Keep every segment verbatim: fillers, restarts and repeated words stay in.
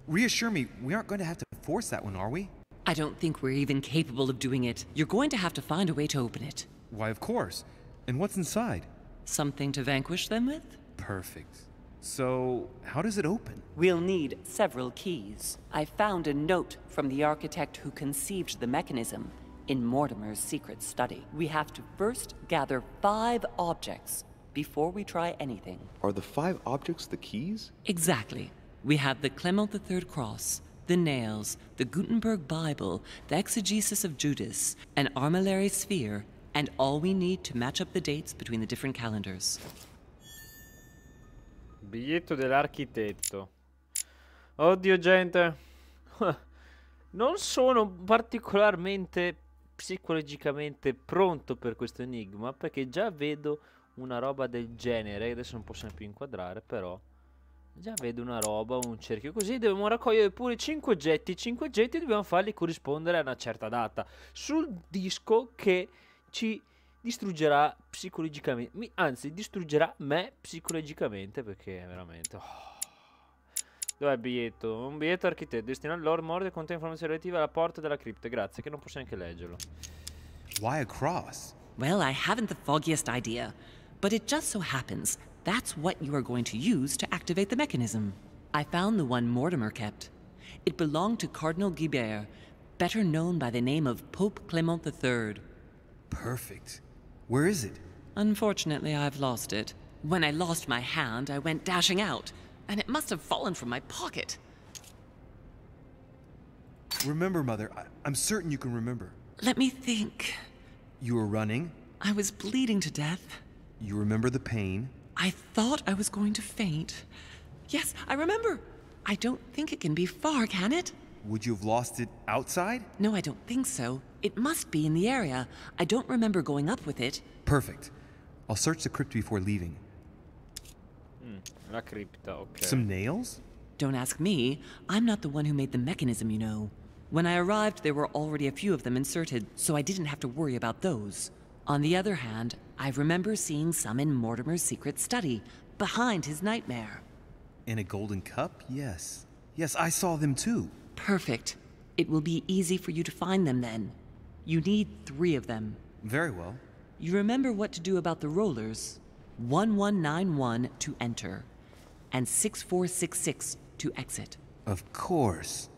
Reassure me, we aren't going to have to force that one, are we? I don't think we're even capable of doing it. You're going to have to find a way to open it. Why, of course. And what's inside? Something to vanquish them with? Perfect. So, how does it open? We'll need several keys. I found a note from the architect who conceived the mechanism in Mortimer's secret study. We have to first gather five objects before we try anything. Are the five objects the keys? Exactly. We have the Clement the Third cross, the nails, the Gutenberg Bible, the exegesis of Judas, an armillary sphere, and all we need to match up the dates between the different calendars. Biglietto dell'architetto. Oddio, gente. Non sono particolarmente psicologicamente pronto per questo enigma, perché già vedo una roba del genere. Adesso non possiamo più inquadrare, però già vedo una roba, un cerchio così. Dobbiamo raccogliere pure cinque oggetti. cinque oggetti dobbiamo farli corrispondere a una certa data sul disco che ci distruggerà psicologicamente. Anzi, distruggerà me psicologicamente, perché veramente... Oh. Dov'è il biglietto? Un biglietto architetto destinato al Lord Mordred, contiene informazioni relative alla porta della cripta. Grazie, che non posso neanche leggerlo. Why a cross? Well, I haven't the foggiest idea, but it just so happens that's what you are going to use to activate the mechanism. I found the one Mortimer kept. It belonged to Cardinal Guibert, better known by the name of Pope Clement the Third. Perfect. Where is it? Unfortunately, I've lost it. When I lost my hand, I went dashing out, and it must have fallen from my pocket. Remember, Mother. I I'm certain you can remember. Let me think. You were running. I was bleeding to death. You remember the pain. I thought I was going to faint. Yes, I remember. I don't think it can be far, can it? Would you have lost it outside? No, I don't think so. It must be in the area. I don't remember going up with it. Perfect. I'll search the crypt before leaving. Mm, la cripta, ok. Some nails? Don't ask me. I'm not the one who made the mechanism, you know. When I arrived, there were already a few of them inserted, so I didn't have to worry about those. On the other hand, I remember seeing some in Mortimer's secret study, behind his nightmare. In a golden cup? Yes. Yes, I saw them too. Perfect. It will be easy for you to find them then. You need three of them. Very well. You remember what to do about the rollers. one one nine one to enter, and six four six six to exit. Of course.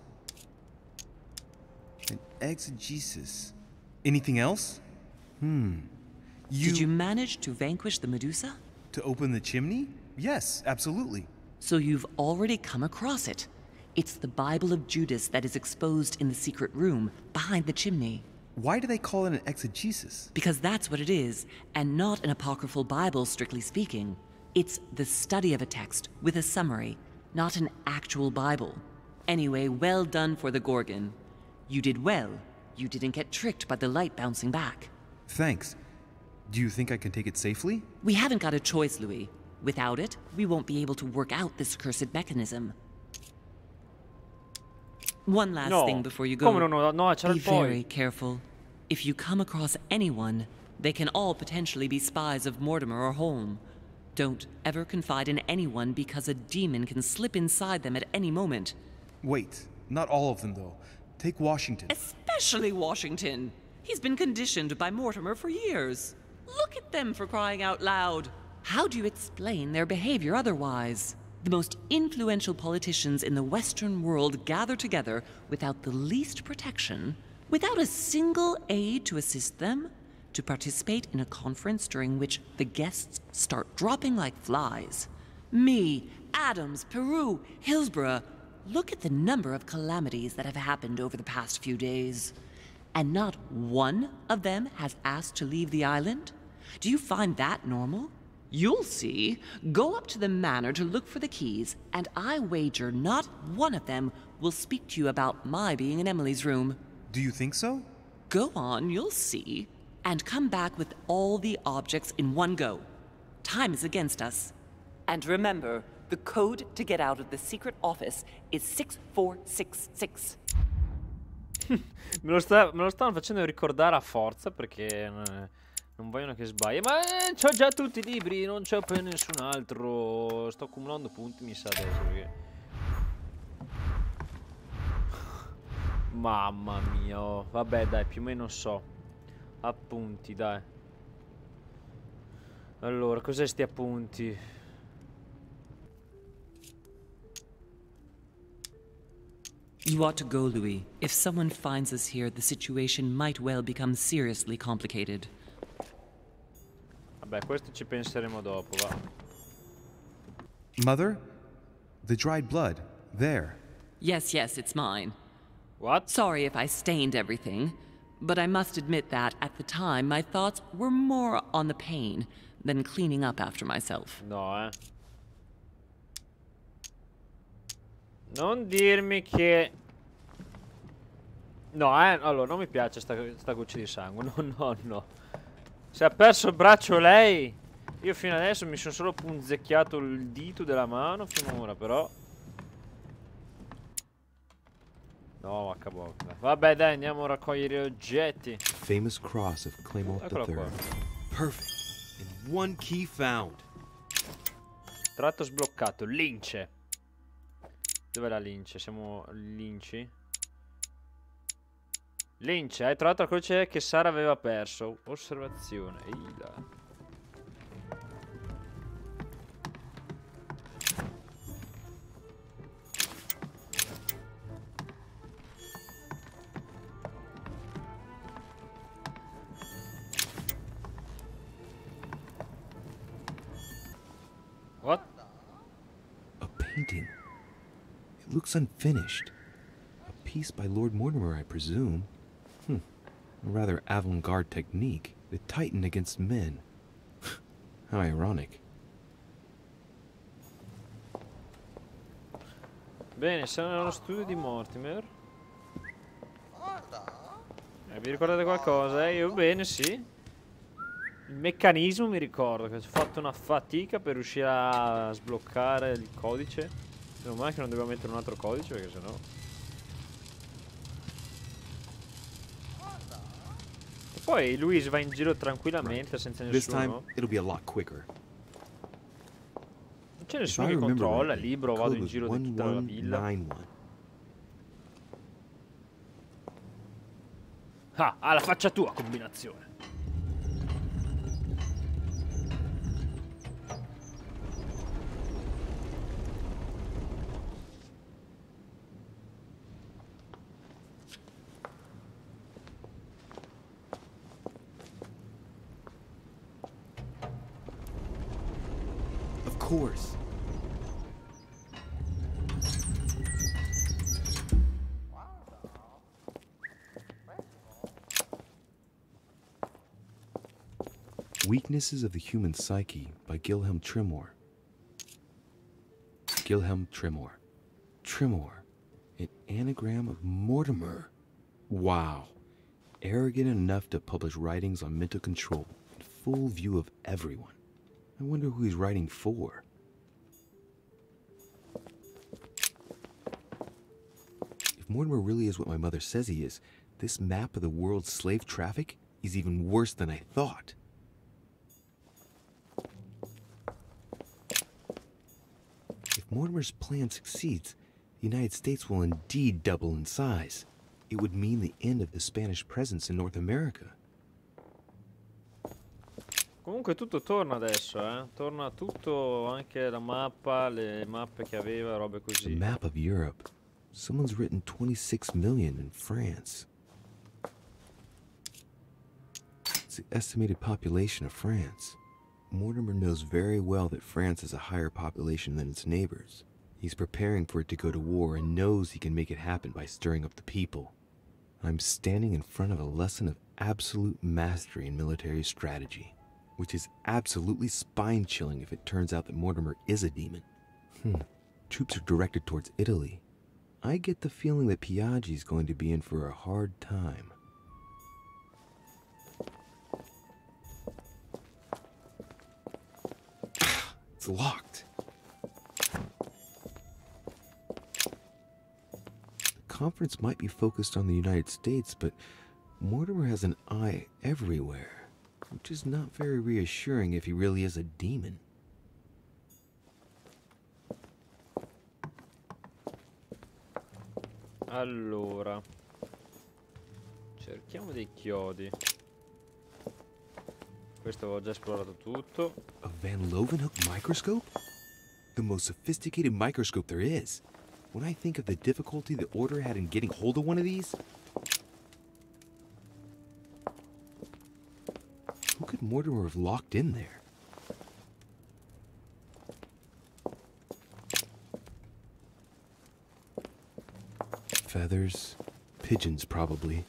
An exegesis. Anything else? Hmm. You... Did you manage to vanquish the Medusa? To open the chimney? Yes, absolutely. So you've already come across it. It's the Bible of Judas that is exposed in the secret room behind the chimney. Why do they call it an exegesis? Because that's what it is, and not an apocryphal Bible, strictly speaking. It's the study of a text with a summary, not an actual Bible. Anyway, well done for the Gorgon. You did well. You didn't get tricked by the light bouncing back. Thanks. Do you think I can take it safely? We haven't got a choice, Louis. Without it, we won't be able to work out this cursed mechanism. One last No. thing before you go. Come no, no, no, c'era Be il poi. very careful. If you come across anyone, they can all potentially be spies of Mortimer or Holm. Don't ever confide in anyone because a demon can slip inside them at any moment. Wait, not all of them though. Take Washington. Especially Washington. He's been conditioned by Mortimer for years. Look at them, for crying out loud. How do you explain their behavior otherwise? The most influential politicians in the Western world gather together without the least protection, without a single aid to assist them, to participate in a conference during which the guests start dropping like flies. Me, Adams, Peru, Hillsborough. Look at the number of calamities that have happened over the past few days. And not one of them has asked to leave the island? Do you find that normal? You'll see. Go up to the manor to look for the keys, and I wager not one of them will speak to you about my being in Emily's room. Do you think so? Go on, you'll see. And come back with all the objects in one go. Time is against us. And remember, the code to get out of the secret office is six four six six. me, lo sta, me lo stanno facendo ricordare a forza, perché eh, non vogliono che sbagli. Ma eh, c'ho già tutti i libri, non c'ho per nessun altro. Sto accumulando punti, mi sa adesso, perché... Mamma mia, oh. Vabbè dai, più o meno so. Appunti, dai. Allora, cos'è sti appunti? You ought to go, Louis. If someone finds us here, the situation might well become seriously complicated. Vabbè, questo ci penseremo dopo, va. Mother? The dried blood. There. Yes, yes, it's mine. What? Sorry if I stained everything, but I must admit that, at the time, my thoughts were more on the pain than cleaning up after myself. No, eh. Non dirmi che... No, eh, allora, non mi piace sta, sta goccia di sangue. No, no, no. Se ha perso il braccio lei... Io fino adesso mi sono solo punzecchiato il dito della mano finora, però... No, vacca. Vabbè, dai, andiamo a raccogliere oggetti. Famous cross of Claymont Eccolo the qua. third. Perfect. And one key found. Tratto sbloccato. Lince. Dov'è la lince? Siamo linci? Lince, hai trovato la croce che Sara aveva perso. Osservazione. Ehi là. What? A painting. It looks unfinished. A piece by Lord Mortimer, I presume. Hmm. A rather avant-garde technique. The Titan against men. How ironic. Bene, siamo nello studio di Mortimer. Eh, vi ricordate qualcosa? Eh, io bene, sì. Il meccanismo mi ricordo che ho fatto una fatica per riuscire a sbloccare il codice. Meno male che non dovevo mettere un altro codice perché sennò... E poi Luis va in giro tranquillamente senza This time, nessuno. it'll be a lot quicker. Non c'è If nessuno I che remember controlla, è rightly, libero, the vado code in was giro di tutta la villa. one one nine one. Ah, alla faccia tua combinazione. Of course. Weaknesses of the Human Psyche by Gilhelm Trimor. Gilhelm Trimor. Trimor. An anagram of Mortimer. Wow. Arrogant enough to publish writings on mental control in full view of everyone. I wonder who he's writing for. If Mortimer really is what my mother says he is, this map of the world's slave traffic is even worse than I thought. If Mortimer's plan succeeds, the United States will indeed double in size. It would mean the end of the Spanish presence in North America. Comunque tutto torna adesso, eh. Torna tutto, anche la mappa, le mappe che aveva, robe The così. map of Europe. Someone's written twenty-six million in France. It's the estimated population of France. Mortimer knows very well that France has a higher population than its neighbors. He's preparing for it to go to war and knows he can make it happen by stirring up the people. I'm standing in front of a lesson of absolute mastery in military strategy, which is absolutely spine-chilling if it turns out that Mortimer is a demon. Hmm. Troops are directed towards Italy. I get the feeling that Piaggi's going to be in for a hard time. It's locked. The conference might be focused on the United States, but Mortimer has an eye everywhere, which is not very reassuring if he really is a demon. Allora, Cerchiamo dei chiodi. Questo ho già esplorato tutto. A Van Leeuwenhoek microscope? The most sophisticated microscope there is. When I think of the difficulty the Order had in getting hold of one of these... Who could Mortimer have locked in there? Feathers, pigeons probably.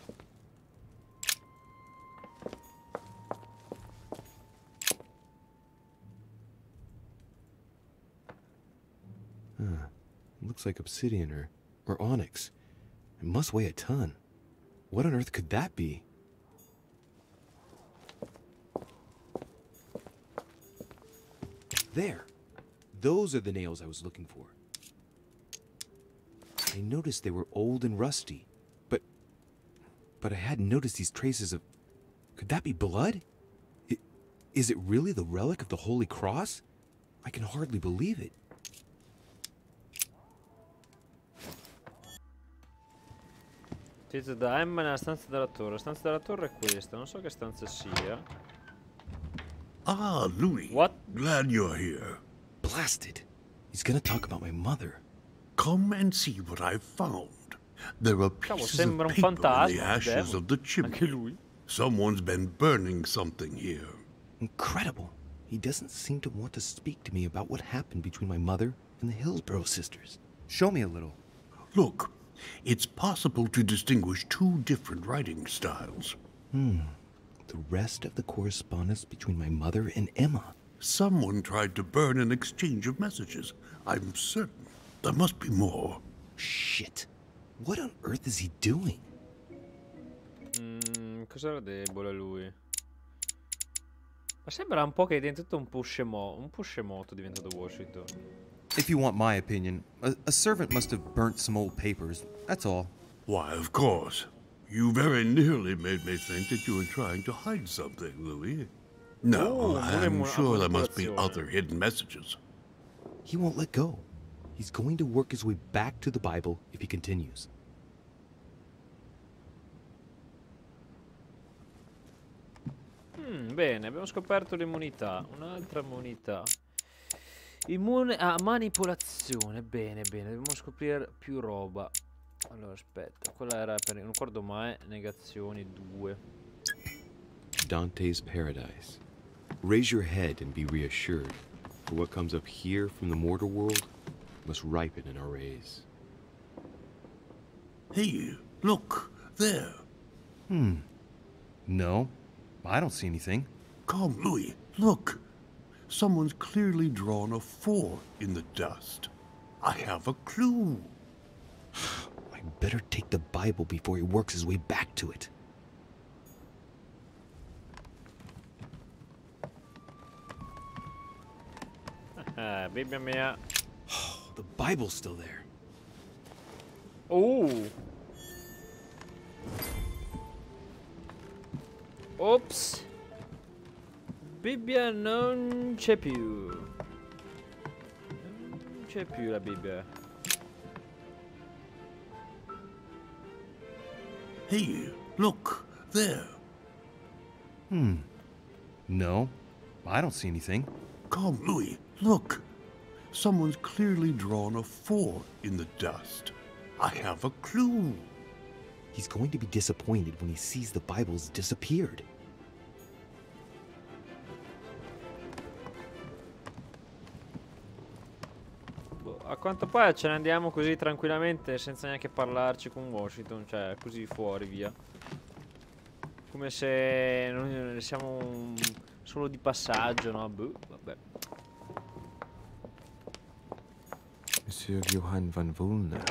Huh. Looks like obsidian or, or onyx. It must weigh a ton. What on earth could that be? There. Those are the nails I was looking for. I noticed they were old and rusty, but... But I hadn't noticed these traces of... Could that be blood? I, is it really the relic of the Holy Cross? I can hardly believe it. Tizio da Emma nella stanza della torre. La stanza della torre è questa. Non so che stanza sia. Ah, Louis. What? Glad you're here. Blasted. He's gonna talk about my mother. Come and see what I've found. There are Cavolo, pieces sembra of un paper in fantasma. the ashes Devo. of the Anche chimney. lui. Someone's been burning something here. Incredible. He doesn't seem to want to speak to me about what happened between my mother and the Hillsborough sisters. Show me a little. Look, it's possible to distinguish two different writing styles. Hmm. The rest of the correspondence between my mother and Emma. Someone tried to burn an exchange of messages. I'm certain there must be more. Shit. What on earth is he doing? Mm, cos'era debole lui? Ma sembra un po' che è diventato un pushemo un pushemoto diventato Washington. If you want my opinion, a, a servant must have burnt some old papers. That's all. Why, of course. You very nearly made me think that you were trying to hide something, Louis. No, Oh, I'm una sure there must be manipolazione. other hidden messages. He won't let go. He's going to work his way back to the Bible if he continues. Mm, bene, abbiamo scoperto l'immunità. Un'altra immunità. Immune a manipolazione. Bene, bene, dobbiamo scoprire più roba. Allora, aspetta, quella era per... non ricordo mai. Negazioni due. Dante's Paradise. Raise your head and be reassured, for what comes up here from the mortal world must ripen in our rays. Hey, look, there. Hmm. No, I don't see anything. Come, Louis, look. Someone's clearly drawn a four in the dust. I have a clue. I better take the Bible before he works his way back to it. Eh, Bibbia mia. The Bible's still there. Oh. Ops. Bibbia non c'è più. Non c'è più la Bibbia. Hey, look, there. Hmm. No, I don't see anything. Come, Louis, look. Someone's clearly drawn a four in the dust. I have a clue. He's going to be disappointed when he sees the Bible's disappeared. Boh, a quanto pare ce ne andiamo così tranquillamente senza neanche parlarci con Washington, cioè così fuori via. Come se non siamo un- solo di passaggio, no? Boh, vabbè. Monsieur Johann van Volner.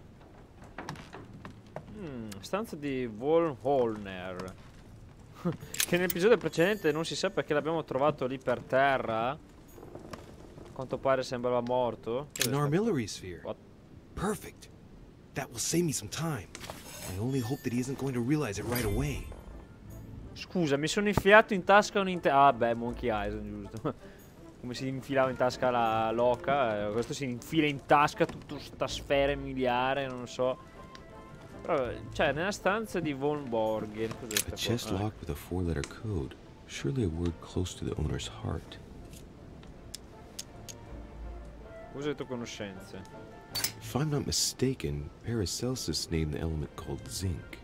Mm, stanza di Volholner. Che nell'episodio precedente non si sa perché l'abbiamo trovato lì per terra. A quanto pare sembrava morto. An armillary sphere. What? Perfect. That will save me some time. I only hope that he isn't going to realize it right away. Scusa, mi sono infilato in tasca un inte- Ah beh, Monkey Island, giusto. Come si infilava in tasca la loca, eh, questo si infila in tasca tutta sta sfera miliare, non so. Però, cioè, nella stanza di Von Borgen. A chest ah. locked with a four-letter code. Surely a word close to the owner's heart. Usa le tue conoscenze. If I'm not mistaken, Paracelsus named the element called zinc.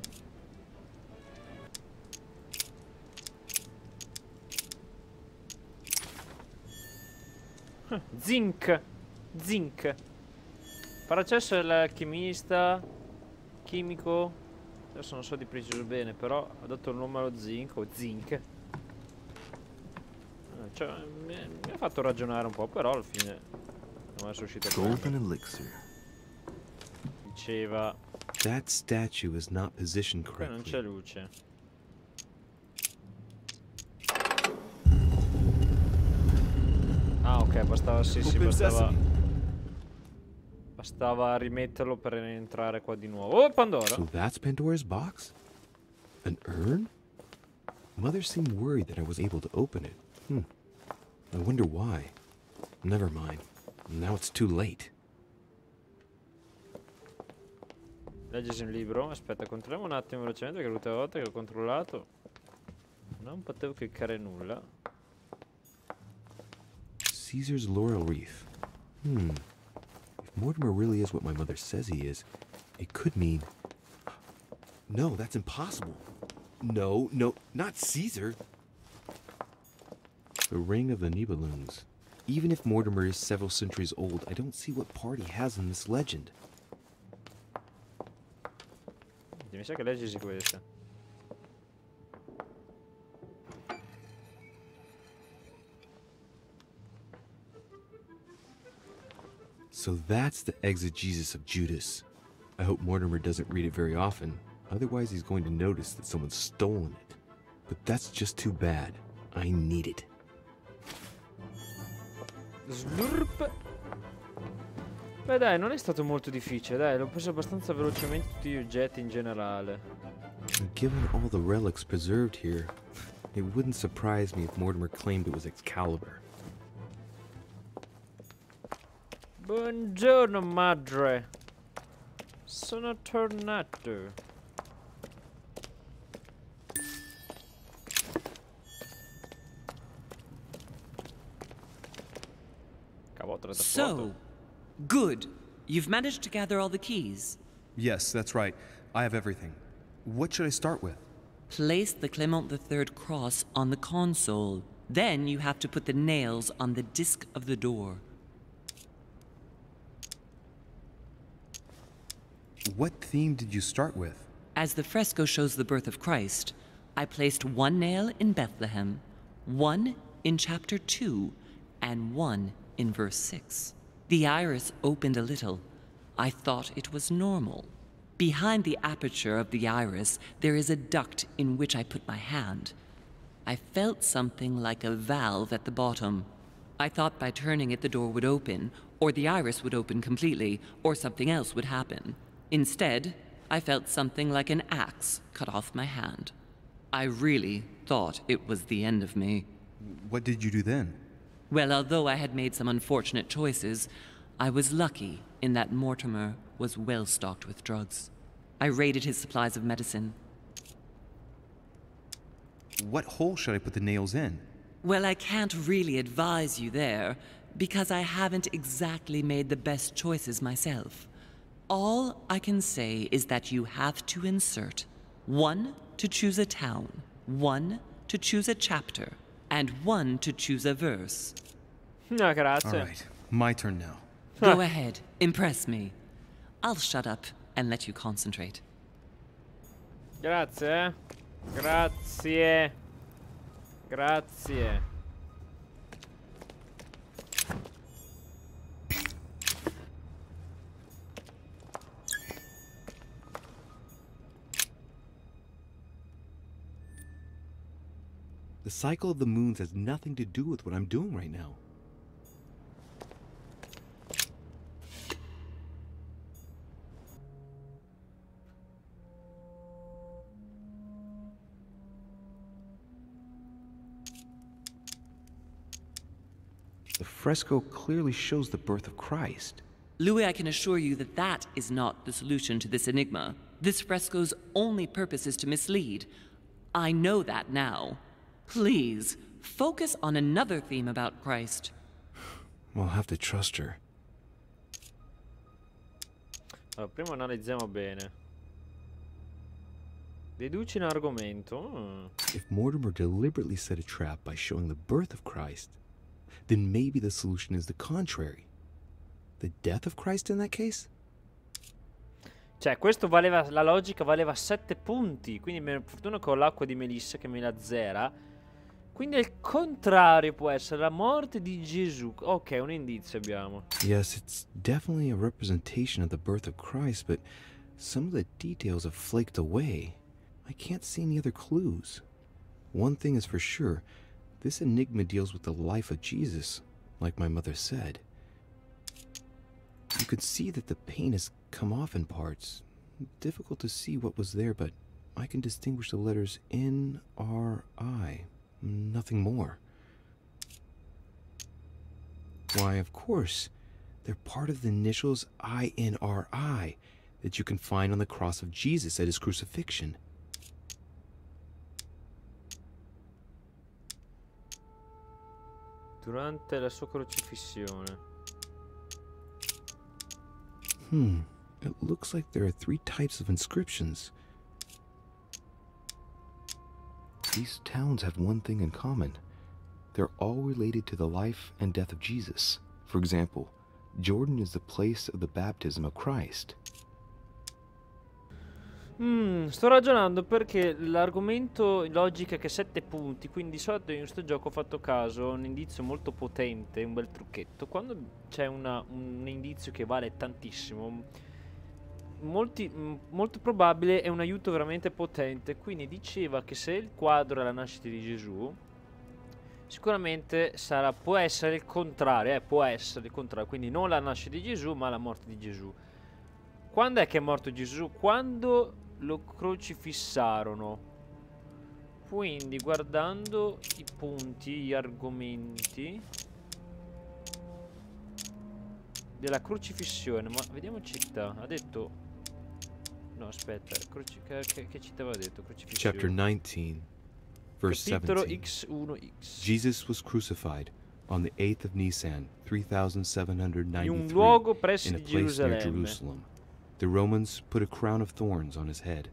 Zinc. Zinc. Paracelso è l'alchimista, chimico. Adesso non so di preciso bene, però ha dato il nome allo zinc o zinc. Cioè, mi, mi ha fatto ragionare un po', però alla fine non è uscito Golden elixir. Diceva. That statue is not positioned Qui non c'è correctly. luce. Ah, ok, bastava sì, sì, Open bastava. sesame. Bastava rimetterlo per entrare qua di nuovo. Oh, Pandora! So that's Pandora's box? An urn? Mother seemed worried that I was able to open it. Hmm. I wonder why. Never mind. Now it's too late. Leggesi un libro. Aspetta, controlliamo un attimo velocemente, che l'ultima volta che l'ho controllato non potevo cliccare nulla. Caesar's laurel wreath. Hmm. If Mortimer really is what my mother says he is, it could mean... No, that's impossible. No, no, not Caesar. The ring of the Nibelungs. Even if Mortimer is several centuries old, I don't see what part he has in this legend. Mi sa che leggesi questa. So that's the exegesis of Judas. I hope Mortimer doesn't read it very often, otherwise he's going to notice that someone's stolen it. But that's just too bad. I need it. Slurp. Beh dai, non è stato molto difficile, dai, l'ho preso abbastanza velocemente tutti gli oggetti in generale. And given all the relics preserved here, it wouldn't surprise me if Mortimer claimed it was Excalibur. Buongiorno madre. Sono tornato. Cavolo, trasporto. So, good. You've managed to gather all the keys. Yes, that's right. I have everything. What should I start with? Place the Clement the Third cross on the console. Then you have to put the nails on the disc of the door. What theme did you start with? As the fresco shows the birth of Christ, I placed one nail in Bethlehem, one in chapter two, and one in verse six. The iris opened a little. I thought it was normal. Behind the aperture of the iris, there is a duct in which I put my hand. I felt something like a valve at the bottom. I thought by turning it the door would open, or the iris would open completely, or something else would happen. Instead, I felt something like an axe cut off my hand. I really thought it was the end of me. What did you do then? Well, although I had made some unfortunate choices, I was lucky in that Mortimer was well stocked with drugs. I raided his supplies of medicine. What hole should I put the nails in? Well, I can't really advise you there, because I haven't exactly made the best choices myself. All I can say is that you have to insert one to choose a town, one to choose a chapter, and one to choose a verse. No, grazie. All right, my turn now. Go ahead, impress me. I'll shut up and let you concentrate. Grazie, eh. Grazie. Grazie. The cycle of the moons has nothing to do with what I'm doing right now. The fresco clearly shows the birth of Christ. Louis, I can assure you that that is not the solution to this enigma. This fresco's only purpose is to mislead. I know that now. Please, focus on another theme about Christ. We'll have to trust her. Allora, prima analizziamo bene. Deduci un argomento. Oh. If Mortimer deliberately set a trap by showing the birth of Christ, then maybe the solution is the contrary. The death of Christ in that case? Cioè, questo valeva, la logica valeva sette punti, quindi per fortuna che ho l'acqua di Melissa che me la zera. Quindi il contrario può essere la morte di Gesù. Ok, un indizio abbiamo. Yes, it's definitely a representation of the birth of Christ, but some of the details have flaked away. I can't see any other clues. One thing is for sure, this enigma deals with the life of Jesus, like my mother said. You could see that the paint has come off in parts. Difficult to see what was there, but I can distinguish the letters N R I. Nothing more. Why, of course, they're part of the initials I N R I that you can find on the cross of Jesus at his crucifixion. Durante la sua crocifissione. Hmm, it looks like there are three types of inscriptions. These towns have one thing in common. They're all related to the life and death of Jesus. For example, Jordan is the place of the baptism of Christ. Mm, sto ragionando perché l'argomento logica è che sette punti, quindi di solito in questo gioco ho fatto caso a un indizio molto potente, un bel trucchetto. Quando c'è una- un indizio che vale tantissimo, molti, m- molto probabile è un aiuto veramente potente. Quindi diceva che se il quadro è la nascita di Gesù, sicuramente sarà, può essere il contrario, eh, può essere il contrario, quindi non la nascita di Gesù ma la morte di Gesù. Quando è che è morto Gesù? Quando lo crocifissarono. Quindi guardando i punti, gli argomenti della crocifissione, ma vediamo città. Ha detto, no aspetta, croci- che, che, che città aveva detto? Crocifissione. Chapter nineteen, verse Capitolo seventeen. X uno X. Jesus was crucified on the eighth of Nisan, three thousand seven hundred In un ninety-three, luogo presso in a di place near Gerusalemme. Jerusalem. The Romans put a crown of thorns on his head.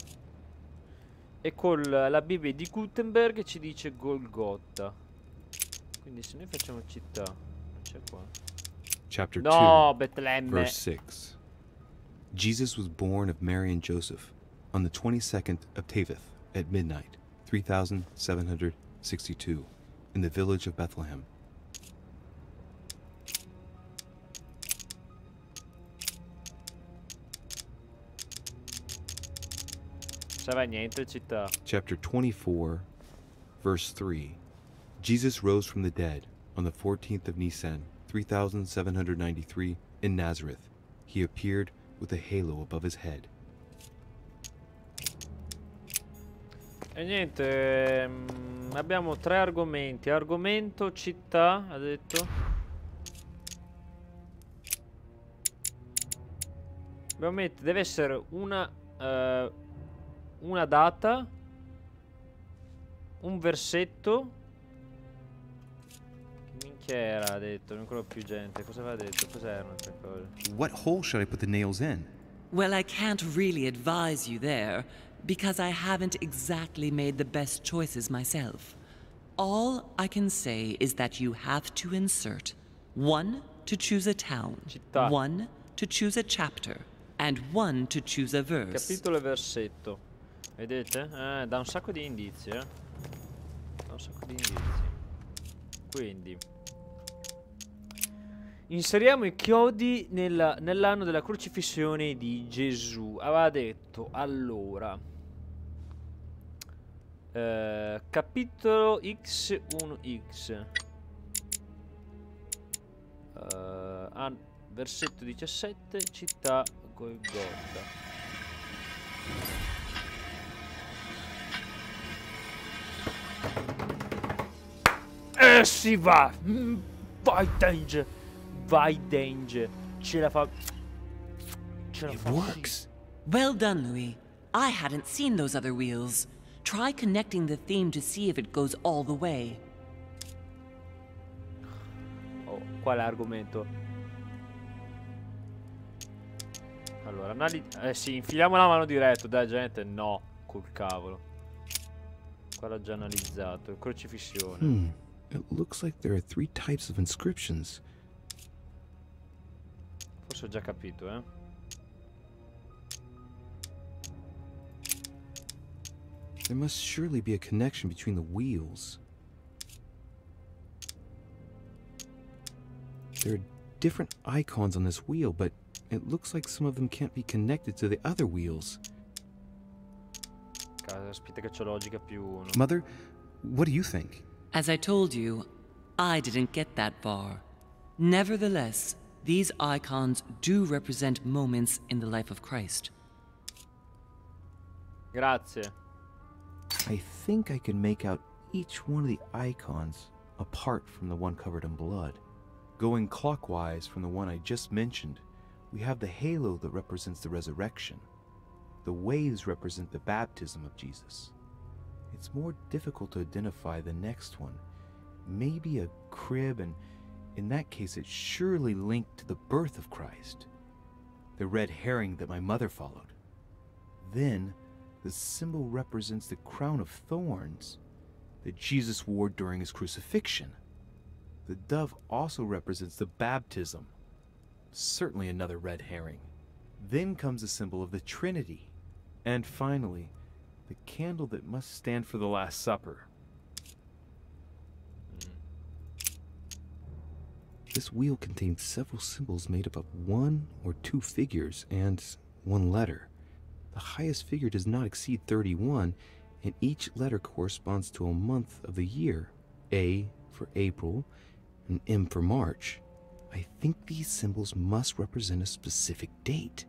E con la Bibbia di Gutenberg ci dice Golgotha. Quindi se noi facciamo città, non c'è qua. Chapter No, two, Betlemme. verse six. Jesus was born of Mary and Joseph on the twenty-second of Teveth at midnight, three thousand seven hundred sixty-two, in the village of Bethlehem. Serve a niente città. Chapter twenty-four, verse three. Jesus rose from the dead on the fourteenth of Nisan, three thousand seven hundred ninety-three, in Nazareth. He appeared with a halo above his head. E niente, ehm, abbiamo tre argomenti. Argomento città, ha detto. Dobbiamo mettere, deve essere una eh, una data, un versetto. Che minchia era, ha detto, non ancora più gente. Cosa aveva detto? Cos'erano altre cose? What hole should I put the nails in? Well, I can't really advise you there, because I haven't exactly made the best choices myself. All I can say is that you have to insert one to choose a town, Città. one to choose a chapter, and one to choose a verse. Capitolo e versetto. Vedete? Eh, dà un sacco di indizi, eh. Dà un sacco di indizi. Quindi inseriamo i chiodi nella- nell'anno della crocifissione di Gesù. Aveva detto, allora, eh, capitolo X uno X, eh, an- versetto diciassette, città Golgotha. E si va! Mm, Vai Danger! Vai Danger! Ce la fa... Ce la It fa, works. Well done, Louis. I hadn't seen those other wheels. Try connecting the theme to see if it goes all the way. Oh, quale argomento? Allora, anali... Eh sì, infiliamo la mano diretto, dai gente. No, col cavolo. Qua l'ha già analizzato. Crocifissione. Hmm. It looks like there are three types of inscriptions. Forse ho già capito, eh. There must surely be a connection between the wheels. There are different icons on this wheel, but it looks like some of them can't be connected to the other wheels. Caspita che c'ho logica più uno. Mother, what do you think? As I told you, I didn't get that far. Nevertheless, these icons do represent moments in the life of Christ. Grazie. I think I can make out each one of the icons apart from the one covered in blood. Going clockwise from the one I just mentioned, we have the halo that represents the resurrection. The waves represent the baptism of Jesus. It's more difficult to identify the next one. Maybe a crib, and in that case it's surely linked to the birth of Christ. The red herring that my mother followed. Then, the symbol represents the crown of thorns that Jesus wore during his crucifixion. The dove also represents the baptism. Certainly another red herring. Then comes the symbol of the Trinity. And finally, the candle that must stand for the Last Supper. This wheel contains several symbols made up of one or two figures and one letter. The highest figure does not exceed thirty-one, and each letter corresponds to a month of the year. A for April, and M for March. I think these symbols must represent a specific date.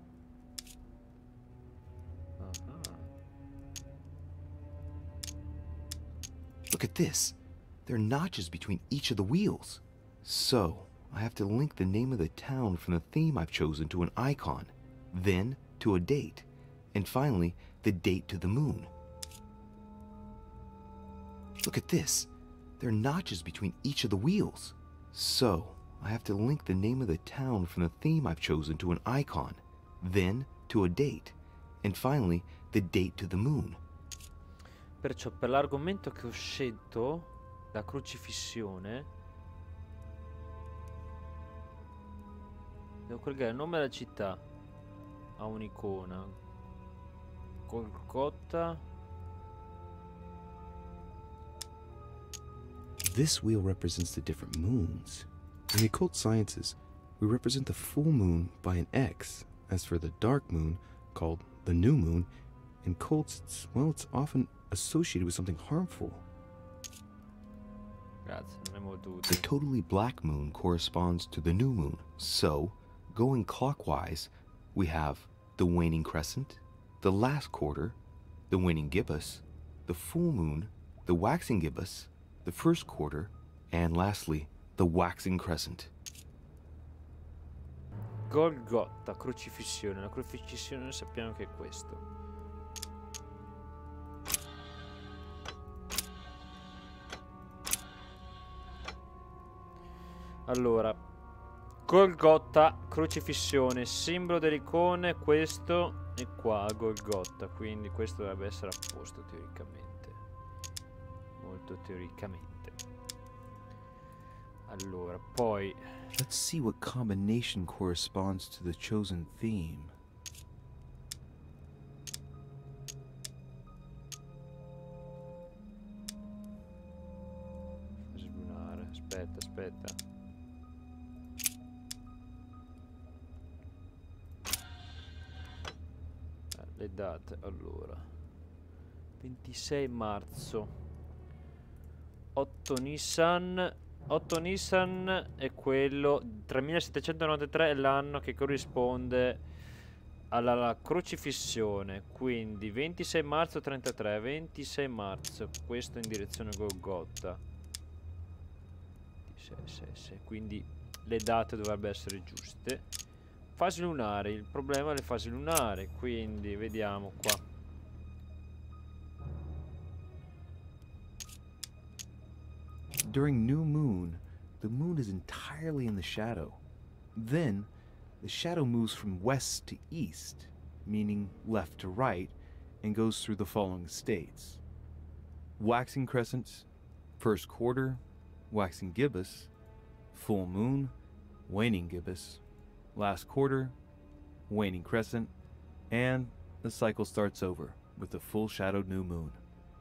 Look at this. There are notches between each of the wheels. So, I have to link the name of the town from the theme I've chosen to an icon, then to a date, and finally, the date to the moon. Look at this. There are notches between each of the wheels. So, I have to link the name of the town from the theme I've chosen to an icon, then to a date, and finally, the date to the moon. Perciò per l'argomento che ho scelto, la crocifissione, devo collegare il nome della città a un'icona. Golgotha. This wheel represents the different moons. In the occult sciences, we represent the full moon by an X. As for the dark moon, called the new moon, in cults, it's, well, it's often associated with something harmful. Grazie, non è molto utile. The totally black moon corresponds to the new moon. So, going clockwise, we have the waning crescent, the last quarter, the waning gibbous, the full moon, the waxing gibbous, the first quarter, and lastly, the waxing crescent. Golgotha, crocifissione. La crocifissione sappiamo che è questo. Allora, Golgotha, crocifissione, simbolo dell'icona, questo e qua Golgotha, quindi questo dovrebbe essere a posto teoricamente, molto teoricamente. Allora, poi Let's see what combination corresponds to the chosen theme. sbrunare, aspetta, aspetta. Le date, allora, ventisei marzo, otto Nissan, otto Nissan è quello, tremilasettecentonovantatré è l'anno che corrisponde alla, alla crocifissione, quindi ventisei marzo trentatré, ventisei marzo, questo in direzione Golgotha, ventisei, sei, sei, quindi le date dovrebbero essere giuste. Fasi lunari, il problema è le fasi lunari, quindi vediamo qua. During new moon, the moon is entirely in the shadow. Then, the shadow moves from west to east, meaning left to right, and goes through the following states: waxing crescents, first quarter, waxing gibbous, full moon, waning gibbous, last quarter, waning crescent, and the cycle starts over with the full shadowed new moon.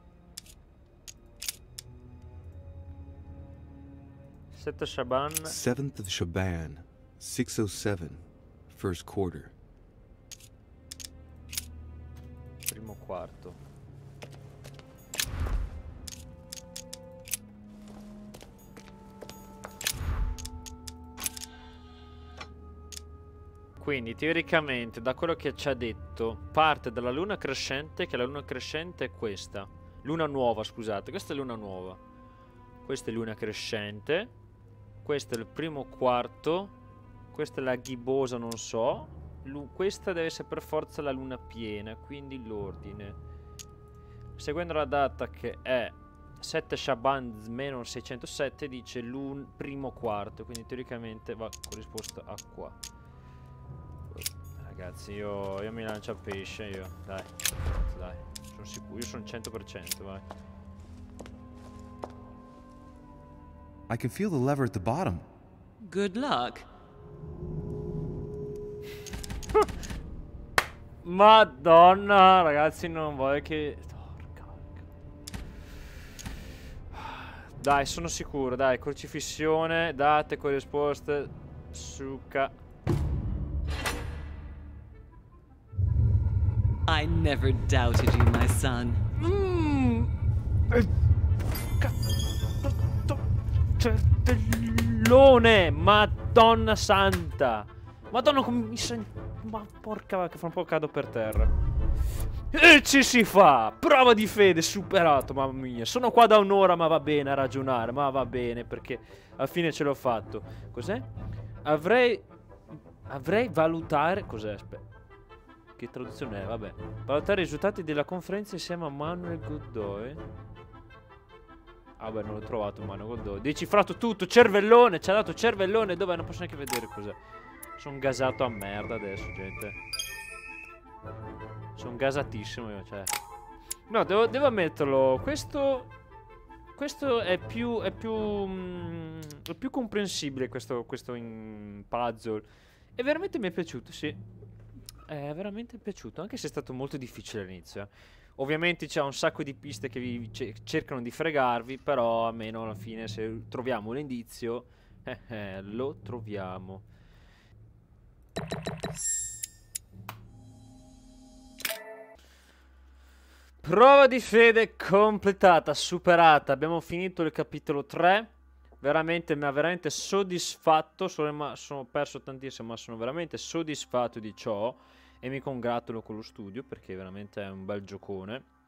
Sette Shaban. seventh of Shaban, six oh seven, first quarter. Primo quarto. Quindi teoricamente, da quello che ci ha detto, parte dalla luna crescente, che la luna crescente è questa. Luna nuova, scusate, questa è luna nuova. Questa è luna crescente. Questo è il primo quarto. Questa è la ghibosa, non so. Lu questa deve essere per forza la luna piena, quindi l'ordine. Seguendo la data che è sette Shaban meno seicentosette, dice l'un primo quarto, quindi teoricamente va corrisposto a qua. Ragazzi, io, io mi lancio a pesce, io. Dai, dai, sono sicuro, io sono cento per cento, vai. I can feel the lever at the bottom. Good luck. Madonna, ragazzi, non voglio che... Porca. Dai, sono sicuro, dai, crocifissione, date corrisposte, succa. I never doubted you, my son. Mmm. Certellone, Madonna santa. Madonna come mi sento. Ma porca vacca, fra un po' cado per terra. E ci si fa. Prova di fede superato, mamma mia. Sono qua da un'ora, ma va bene a ragionare. Ma va bene, perché alla fine ce l'ho fatto. Cos'è? Avrei Avrei valutare. Cos'è? Aspetta. Che traduzione è? Vabbè. Valutare i risultati della conferenza insieme a Manuel Godoy. Ah beh, non l'ho trovato Manuel Godoy. Decifrato tutto, cervellone, ci ha dato cervellone. Dov'è? Non posso neanche vedere cos'è. Sono gasato a merda adesso, gente. Sono gasatissimo io, cioè. No, devo, devo ammetterlo. Questo Questo è più È più mm, È più comprensibile questo, questo in puzzle. E veramente mi è piaciuto, sì. È veramente piaciuto, anche se è stato molto difficile all'inizio. Ovviamente c'è un sacco di piste che vi cercano di fregarvi, però almeno alla fine se troviamo l'indizio, eh, eh, lo troviamo. Prova di fede completata, superata. Abbiamo finito il capitolo tre. Veramente mi ha veramente soddisfatto. Sono, sono perso tantissimo, ma sono veramente soddisfatto di ciò. E mi congratulo con lo studio perché veramente è un bel giocone.